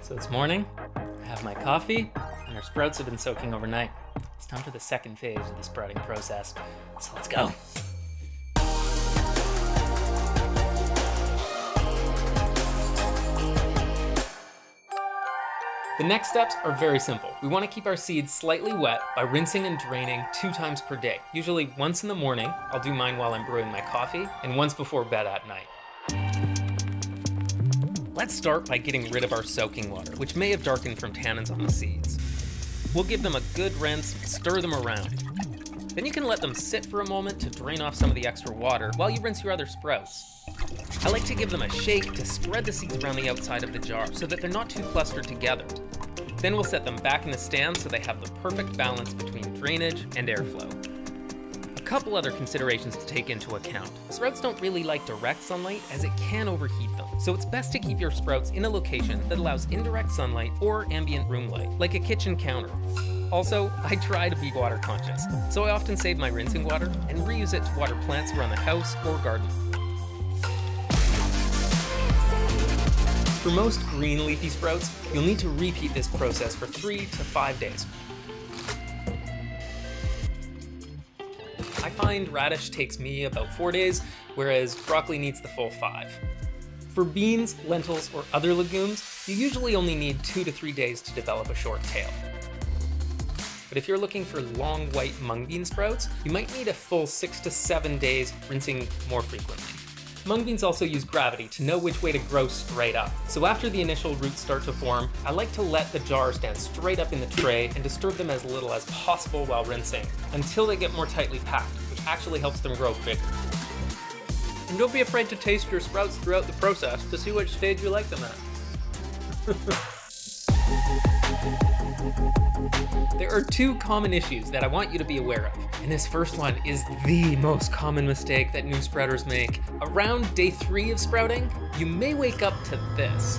So this morning, I have my coffee, and our sprouts have been soaking overnight. It's time for the second phase of the sprouting process, so let's go. The next steps are very simple. We want to keep our seeds slightly wet by rinsing and draining 2 times per day. Usually once in the morning, I'll do mine while I'm brewing my coffee, and once before bed at night. Let's start by getting rid of our soaking water, which may have darkened from tannins on the seeds. We'll give them a good rinse, stir them around. Then you can let them sit for a moment to drain off some of the extra water while you rinse your other sprouts. I like to give them a shake to spread the seeds around the outside of the jar so that they're not too clustered together. Then we'll set them back in a stand so they have the perfect balance between drainage and airflow. A couple other considerations to take into account. Sprouts don't really like direct sunlight as it can overheat them, so it's best to keep your sprouts in a location that allows indirect sunlight or ambient room light, like a kitchen counter. Also, I try to be water conscious, so I often save my rinsing water and reuse it to water plants around the house or garden. For most green leafy sprouts, you'll need to repeat this process for 3 to 5 days. I find radish takes me about 4 days, whereas broccoli needs the full 5. For beans, lentils, or other legumes, you usually only need 2 to 3 days to develop a short tail. But if you're looking for long white mung bean sprouts, you might need a full 6 to 7 days, rinsing more frequently. Mung beans also use gravity to know which way to grow straight up. So after the initial roots start to form, I like to let the jar stand straight up in the tray and disturb them as little as possible while rinsing, until they get more tightly packed, which actually helps them grow bigger. And don't be afraid to taste your sprouts throughout the process to see which stage you like them at. There are 2 common issues that I want you to be aware of, and this first one is the most common mistake that new sprouters make. Around day 3 of sprouting, you may wake up to this.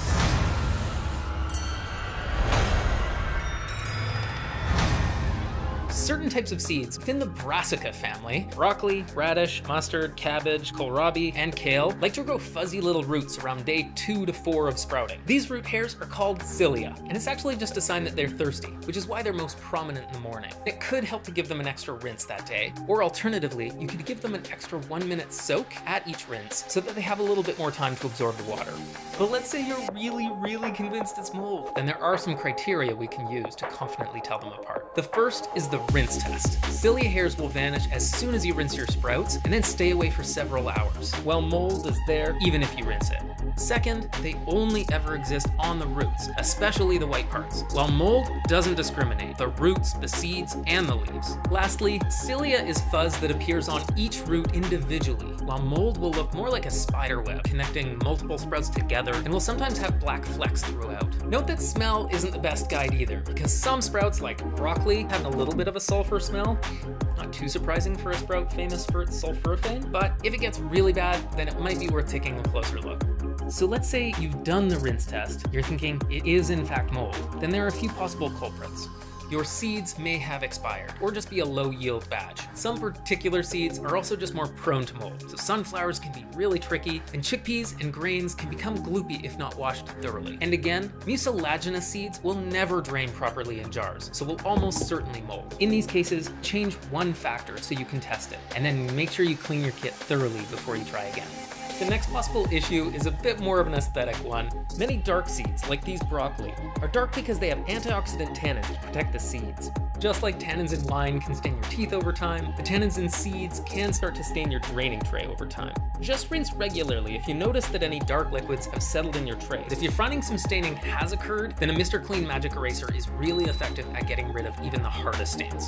Certain types of seeds within the brassica family, broccoli, radish, mustard, cabbage, kohlrabi, and kale, like to grow fuzzy little roots around day 2 to 4 of sprouting. These root hairs are called cilia, and it's actually just a sign that they're thirsty, which is why they're most prominent in the morning. It could help to give them an extra rinse that day, or alternatively, you could give them an extra 1-minute soak at each rinse so that they have a little bit more time to absorb the water. But let's say you're really convinced it's mold, then there are some criteria we can use to confidently tell them apart. The first is the rinse test. Cilia hairs will vanish as soon as you rinse your sprouts and then stay away for several hours, while mold is there even if you rinse it. Second, they only ever exist on the roots, especially the white parts, while mold doesn't discriminate, the roots, the seeds, and the leaves. Lastly, cilia is fuzz that appears on each root individually, while mold will look more like a spider web connecting multiple sprouts together and will sometimes have black flecks throughout. Note that smell isn't the best guide either, because some sprouts like broccoli have a little bit of a sulfur smell. Not too surprising for a sprout famous for its sulforaphane, but if it gets really bad, then it might be worth taking a closer look. So let's say you've done the rinse test, you're thinking it is in fact mold, then there are a few possible culprits. Your seeds may have expired, or just be a low yield batch. Some particular seeds are also just more prone to mold, so sunflowers can be really tricky, and chickpeas and grains can become gloopy if not washed thoroughly. And again, mucilaginous seeds will never drain properly in jars, so will almost certainly mold. In these cases, change one factor so you can test it, and then make sure you clean your kit thoroughly before you try again. The next possible issue is a bit more of an aesthetic one. Many dark seeds, like these broccoli, are dark because they have antioxidant tannins to protect the seeds. Just like tannins in wine can stain your teeth over time, the tannins in seeds can start to stain your draining tray over time. Just rinse regularly if you notice that any dark liquids have settled in your trays. If you're finding some staining has occurred, then a Mr. Clean Magic Eraser is really effective at getting rid of even the hardest stains.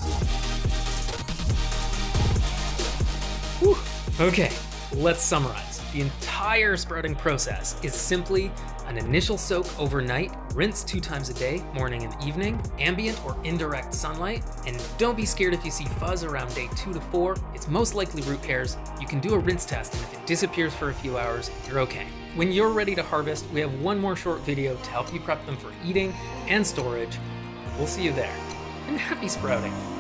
Whew. Okay, let's summarize. The entire sprouting process is simply an initial soak overnight, rinse 2 times a day, morning and evening, ambient or indirect sunlight, and don't be scared if you see fuzz around day 2 to 4, it's most likely root hairs. You can do a rinse test, and if it disappears for a few hours, you're okay. When you're ready to harvest, we have one more short video to help you prep them for eating and storage. We'll see you there, and happy sprouting!